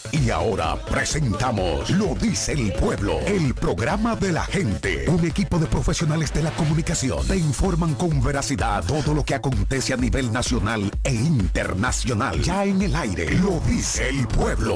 Y ahora presentamos Lo Dice el Pueblo, el programa de la gente. Un equipo de profesionales de la comunicación te informan con veracidad todo lo que acontece a nivel nacional e internacional. Ya en el aire, Lo Dice el Pueblo.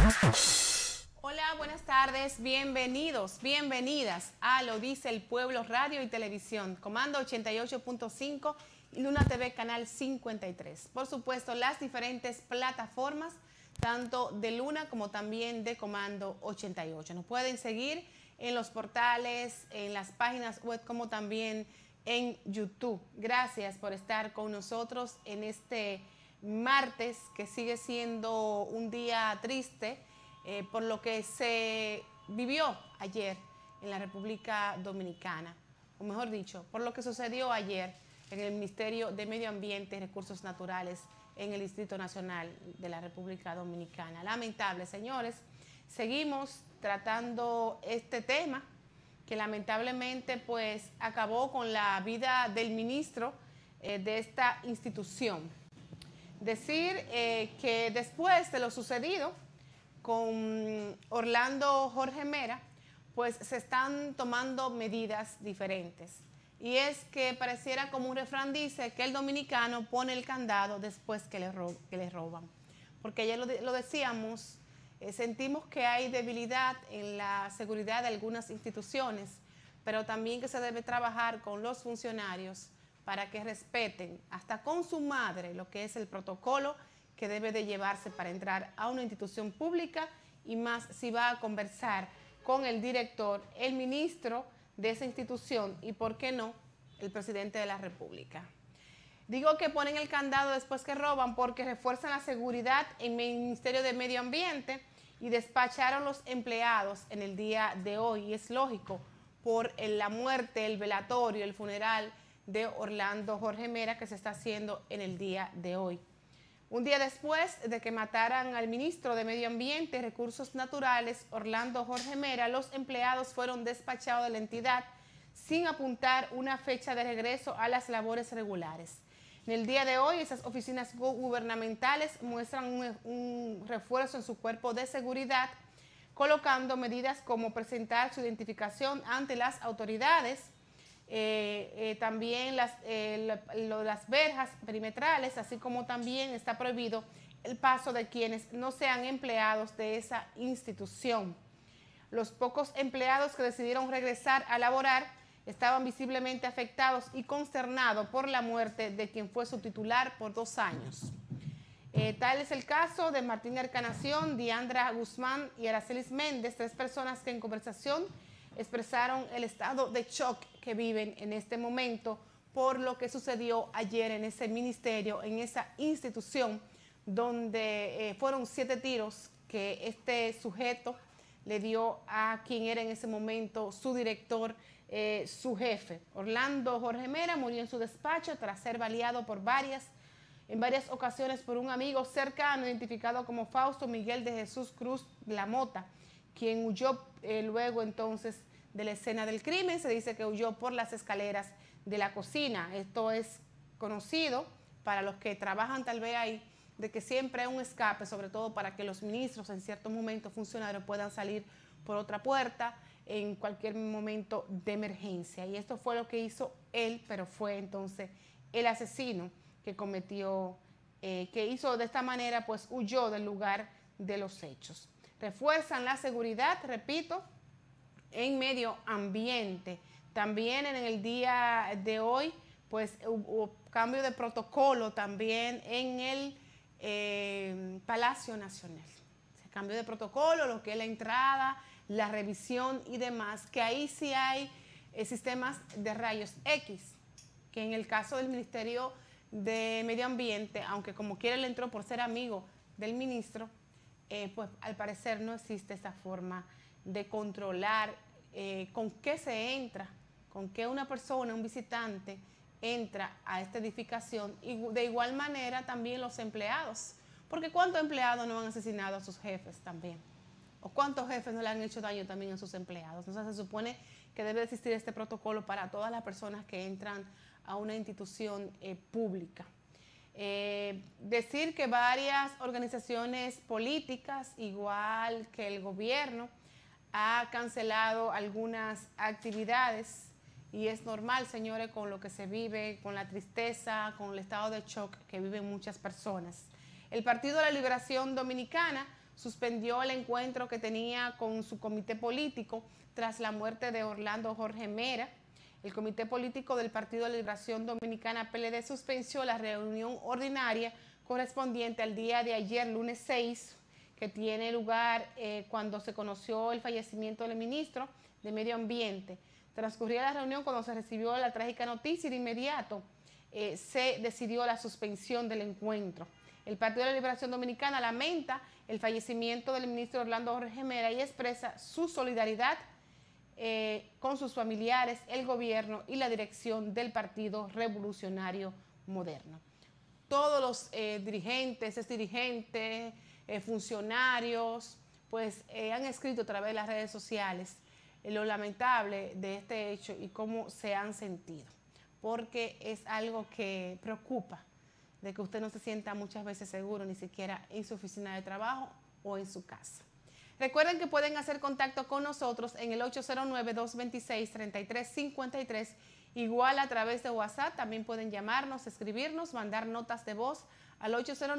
Hola, buenas tardes, bienvenidos, bienvenidas a Lo Dice el Pueblo Radio y Televisión, Comando 88.5 y Luna TV Canal 53. Por supuesto, las diferentes plataformas, tanto de Luna como también de Comando 88. Nos pueden seguir en los portales, en las páginas web, como también en YouTube. Gracias por estar con nosotros en este martes, que sigue siendo un día triste, por lo que se vivió ayer en la República Dominicana, o mejor dicho, por lo que sucedió ayer en el Ministerio de Medio Ambiente y Recursos Naturales en el Distrito Nacional de la República Dominicana. Lamentable, señores. Seguimos tratando este tema que lamentablemente pues acabó con la vida del ministro de esta institución. Decir que después de lo sucedido con Orlando Jorge Mera, pues se están tomando medidas diferentes. Y es que pareciera, como un refrán dice, que el dominicano pone el candado después que le roban. Porque ya lo decíamos, sentimos que hay debilidad en la seguridad de algunas instituciones, pero también que se debe trabajar con los funcionarios para que respeten, hasta con su madre, lo que es el protocolo que debe de llevarse para entrar a una institución pública, y más si va a conversar con el director, el ministro de esa institución y, ¿por qué no?, el presidente de la República. Digo que ponen el candado después que roban porque refuerzan la seguridad en el Ministerio de Medio Ambiente y despacharon los empleados en el día de hoy. Y es lógico, por la muerte, el velatorio, el funeral de Orlando Jorge Mera que se está haciendo en el día de hoy. Un día después de que mataran al ministro de Medio Ambiente y Recursos Naturales, Orlando Jorge Mera, los empleados fueron despachados de la entidad sin apuntar una fecha de regreso a las labores regulares. En el día de hoy, esas oficinas gubernamentales muestran un refuerzo en su cuerpo de seguridad, colocando medidas como presentar su identificación ante las autoridades, también las verjas perimetrales, así como también está prohibido el paso de quienes no sean empleados de esa institución. Los pocos empleados que decidieron regresar a laborar estaban visiblemente afectados y consternados por la muerte de quien fue su titular por 2 años. Tal es el caso de Martín Encarnación, Diandra Guzmán y Aracelis Méndez, 3 personas que en conversación expresaron el estado de shock que viven en este momento por lo que sucedió ayer en ese ministerio, en esa institución, donde fueron 7 tiros que este sujeto le dio a quien era en ese momento su director, su jefe. Orlando Jorge Mera murió en su despacho tras ser baleado en varias ocasiones por un amigo cercano identificado como Fausto Miguel de Jesús Cruz La Mota, quien huyó luego entonces de la escena del crimen. Se dice que huyó por las escaleras de la cocina. Esto es conocido para los que trabajan tal vez ahí, de que siempre hay un escape, sobre todo para que los ministros, en ciertos momentos funcionarios, puedan salir por otra puerta en cualquier momento de emergencia. Y esto fue lo que hizo él, pero fue entonces el asesino que cometió, que hizo de esta manera, pues huyó del lugar de los hechos. Refuerzan la seguridad, repito, en medio ambiente. También en el día de hoy, pues hubo cambio de protocolo también en el Palacio Nacional. Se cambió de protocolo, lo que es la entrada, la revisión y demás, que ahí sí hay sistemas de rayos X, que en el caso del Ministerio de Medio Ambiente, aunque como quiera él entró por ser amigo del ministro, pues al parecer no existe esa forma de controlar con qué se entra, con qué una persona, un visitante, entra a esta edificación, y de igual manera también los empleados, porque ¿cuántos empleados no han asesinado a sus jefes también? ¿O cuántos jefes no le han hecho daño también a sus empleados? Entonces se supone que debe existir este protocolo para todas las personas que entran a una institución pública. Decir que varias organizaciones políticas, igual que el gobierno, ha cancelado algunas actividades y es normal, señores, con lo que se vive, con la tristeza, con el estado de shock que viven muchas personas. El Partido de la Liberación Dominicana suspendió el encuentro que tenía con su comité político tras la muerte de Orlando Jorge Mera. El comité político del Partido de la Liberación Dominicana, PLD, suspendió la reunión ordinaria correspondiente al día de ayer, lunes 6, que tiene lugar cuando se conoció el fallecimiento del ministro de Medio Ambiente. Transcurría la reunión cuando se recibió la trágica noticia y de inmediato se decidió la suspensión del encuentro. El Partido de la Liberación Dominicana lamenta el fallecimiento del ministro Orlando Jorge Mera y expresa su solidaridad con sus familiares, el gobierno y la dirección del Partido Revolucionario Moderno. Todos los dirigentes, exdirigentes, funcionarios, pues han escrito a través de las redes sociales lo lamentable de este hecho y cómo se han sentido, porque es algo que preocupa, de que usted no se sienta muchas veces seguro, ni siquiera en su oficina de trabajo o en su casa. Recuerden que pueden hacer contacto con nosotros en el 809-226-3353, igual a través de WhatsApp. También pueden llamarnos, escribirnos, mandar notas de voz al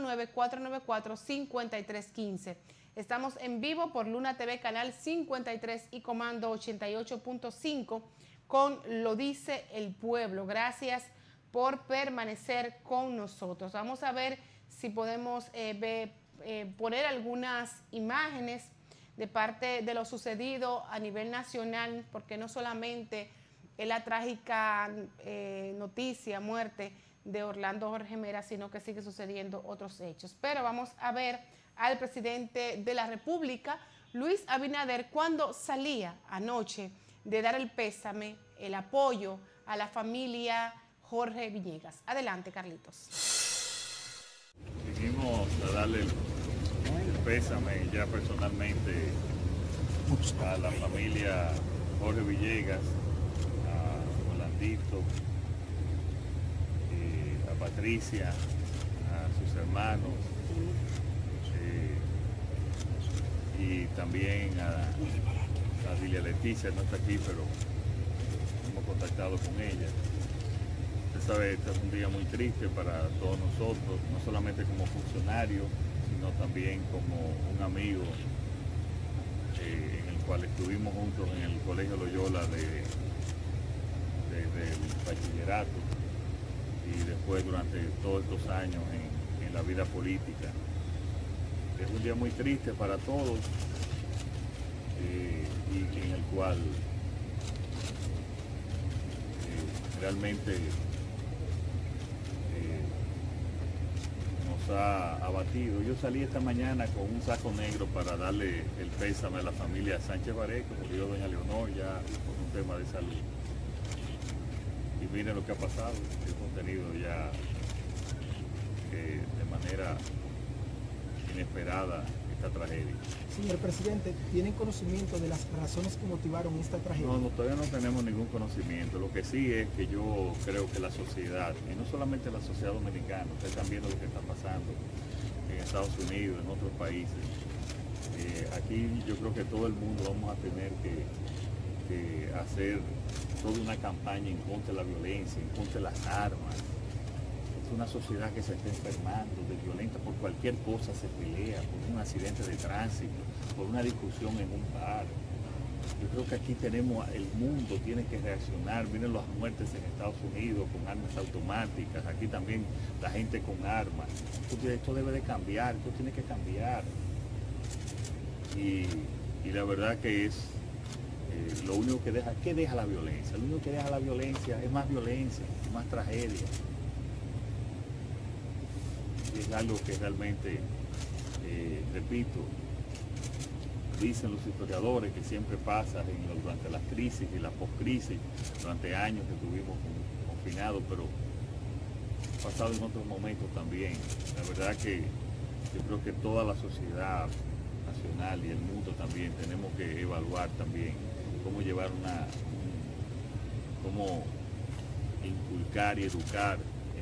809-494-5315. Estamos en vivo por Luna TV, Canal 53 y Comando 88.5 con Lo Dice el Pueblo. Gracias por permanecer con nosotros. Vamos a ver si podemos poner algunas imágenes de parte de lo sucedido a nivel nacional, porque no solamente es la trágica noticia, muerte de Orlando Jorge Mera, sino que sigue sucediendo otros hechos. Pero vamos a ver al presidente de la República, Luis Abinader, cuando salía anoche de dar el pésame, el apoyo a la familia Jorge Villegas. Adelante, Carlitos. Vinimos a darle el pésame ya personalmente a la familia Jorge Villegas, a Orlandito, a Patricia, a sus hermanos, y también a Dilia Leticia. No está aquí, pero hemos contactado con ella. Usted sabe, este es un día muy triste para todos nosotros, no solamente como funcionarios, sino también como un amigo en el cual estuvimos juntos en el Colegio Loyola del bachillerato y después durante todos estos años en la vida política. Es un día muy triste para todos y en el cual realmente nos ha abatido. Yo salí esta mañana con un saco negro para darle el pésame a la familia Sánchez Baré, que murió doña Leonor ya por un tema de salud. Y miren lo que ha pasado, hemos tenido ya de manera inesperada esta tragedia. Señor presidente, ¿tienen conocimiento de las razones que motivaron esta tragedia? No, todavía no tenemos ningún conocimiento. Lo que sí es que yo creo que la sociedad, y no solamente la sociedad dominicana, ustedes están viendo lo que está pasando en Estados Unidos, en otros países. Aquí yo creo que todo el mundo vamos a tener que hacer toda una campaña en contra de la violencia, en contra de las armas. Una sociedad que se está enfermando, de violenta, por cualquier cosa se pelea, por un accidente de tránsito, por una discusión en un bar. Yo creo que aquí el mundo tiene que reaccionar. Miren las muertes en Estados Unidos con armas automáticas, aquí también la gente con armas. Esto debe de cambiar, esto tiene que cambiar. Y la verdad que es lo único que deja, ¿qué deja la violencia? Lo único que deja la violencia es más violencia, más tragedia. Es algo que realmente, repito, dicen los historiadores que siempre pasa durante las crisis y las postcrisis, durante años que estuvimos confinados, pero pasado en otros momentos también. La verdad que yo creo que toda la sociedad nacional y el mundo también tenemos que evaluar también cómo llevar cómo inculcar y educar en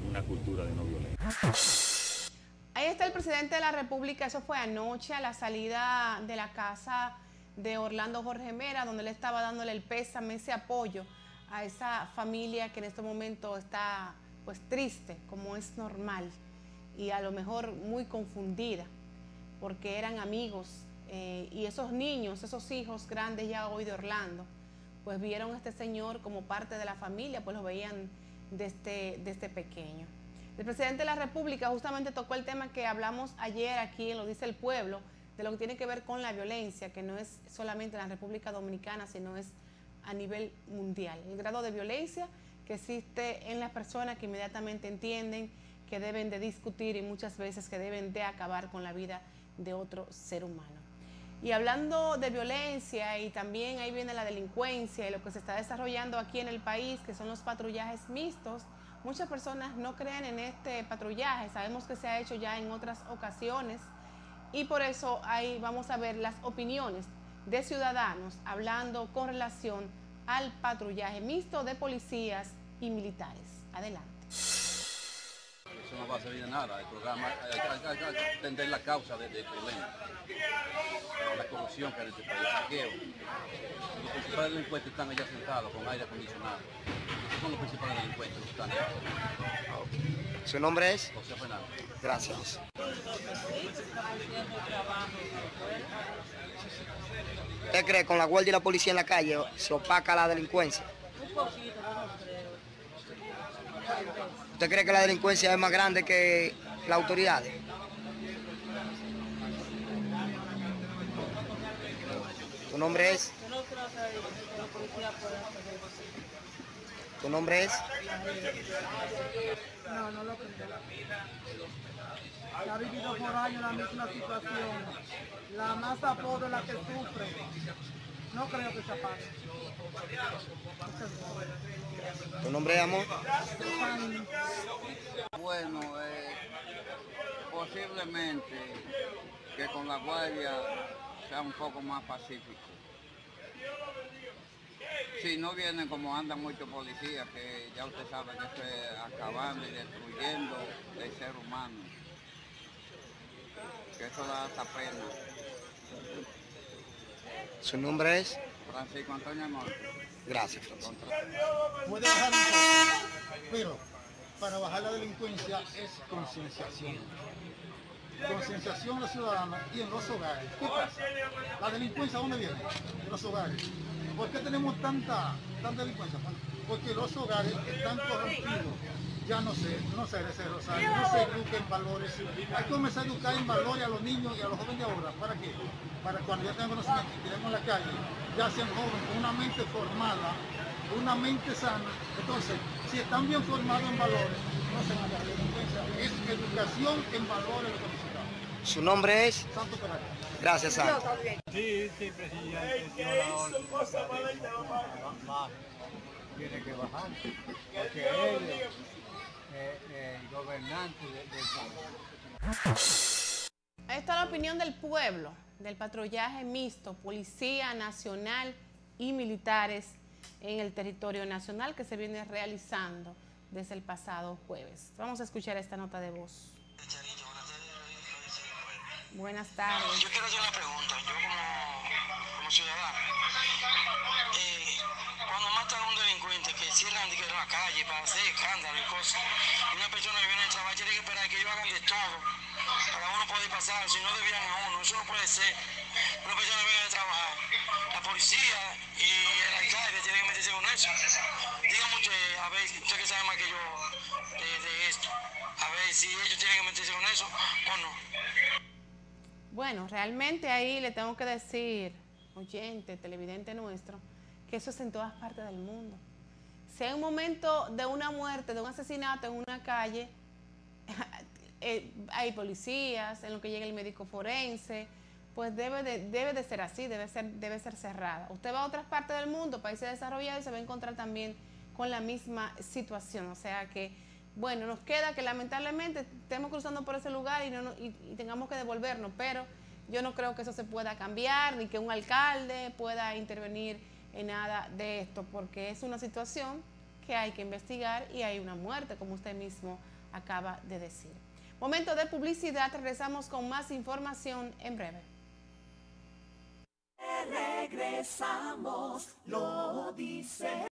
una cultura de no violencia. Ahí está el presidente de la República, eso fue anoche a la salida de la casa de Orlando Jorge Mera, donde él estaba dándole el pésame, ese apoyo a esa familia que en este momento está pues triste, como es normal, y a lo mejor muy confundida, porque eran amigos, y esos niños, esos hijos grandes ya hoy de Orlando, pues vieron a este señor como parte de la familia, pues lo veían desde pequeño. El presidente de la República justamente tocó el tema que hablamos ayer aquí en Lo Dice el Pueblo, de lo que tiene que ver con la violencia, que no es solamente en la República Dominicana, sino es a nivel mundial. El grado de violencia que existe en las personas que inmediatamente entienden que deben de discutir y muchas veces que deben de acabar con la vida de otro ser humano. Y hablando de violencia, y también ahí viene la delincuencia y lo que se está desarrollando aquí en el país, que son los patrullajes mixtos. Muchas personas no creen en este patrullaje, sabemos que se ha hecho ya en otras ocasiones, y por eso ahí vamos a ver las opiniones de ciudadanos hablando con relación al patrullaje mixto de policías y militares. Adelante. Eso no va a servir de nada. El programa hay que entender la causa del problema. La corrupción que hay en este país, el saqueo. Los principales delincuentes están allá sentados con aire acondicionado. Estos son los principales delincuentes que están allá. ¿Su nombre es? José Fernández. Gracias. ¿Usted cree que con la guardia y la policía en la calle se opaca la delincuencia? Un poquito, no creo. ¿Usted cree que la delincuencia es más grande que las autoridades? ¿Tu nombre es? Yo no creo que la policía pueda hacer eso. ¿Tu nombre es? No, no lo creo. Se ha vivido por años la misma situación. La masa pobre es la que sufre. No creo que se apague. ¿Tu nombre es, amor? Bueno, posiblemente que con la guardia sea un poco más pacífico. Si no vienen como andan muchos policías, que ya usted sabe que esto es acabando y destruyendo el ser humano. Que eso da hasta pena. ¿Su nombre es? Francisco Antonio Amor. Gracias, Francisco. Puede bajar un poco, pero para bajar la delincuencia es concienciación. Concienciación a los ciudadanos y en los hogares. ¿Qué pasa? ¿La delincuencia dónde viene? En los hogares. ¿Por qué tenemos tanta delincuencia? Porque los hogares están corrompidos. Ya no se Rosario, no se educa en valores. Hay que comenzar a educar en valores a los niños y a los jóvenes de ahora. ¿Para qué? Para cuando ya tengan conocimiento y tiremos en la calle, ya sean jóvenes con una mente formada, una mente sana. Entonces, si están bien formados en valores, no se van a la delincuencia. Es educación en valores lo que necesitamos. ¿Su nombre es? Santo Caracas. Gracias, Santo. Sí, presidente, dio la orden tiene que bajar, porque él es el gobernante del país. Ahí está la opinión del pueblo, del patrullaje mixto, Policía Nacional y militares en el territorio nacional que se viene realizando desde el pasado jueves. Vamos a escuchar esta nota de voz. Buenas tardes. Yo quiero hacer una pregunta, yo como ciudadano. Cuando matan a un delincuente que cierran en la calle para hacer escándalo y cosas, y una persona que viene a trabajar tiene que esperar que ellos hagan de todo para uno poder pasar, si no desvían a uno, eso no puede ser. Una persona viene a trabajar, la policía y el alcalde tienen que meterse con eso. Dígame usted, a ver, usted que sabe más que yo de esto, a ver si ellos tienen que meterse con eso o no. Bueno, realmente ahí le tengo que decir, oyente, televidente nuestro, que eso es en todas partes del mundo. Si hay un momento de una muerte, de un asesinato en una calle, hay policías, en lo que llega el médico forense, pues debe de ser así, debe ser cerrada. Usted va a otras partes del mundo, países desarrollados, y se va a encontrar también con la misma situación. O sea que, bueno, nos queda que lamentablemente estemos cruzando por ese lugar y tengamos que devolvernos, pero yo no creo que eso se pueda cambiar, ni que un alcalde pueda intervenir en nada de esto, porque es una situación que hay que investigar y hay una muerte, como usted mismo acaba de decir. Momento de publicidad, regresamos con más información en breve. Regresamos, lo dice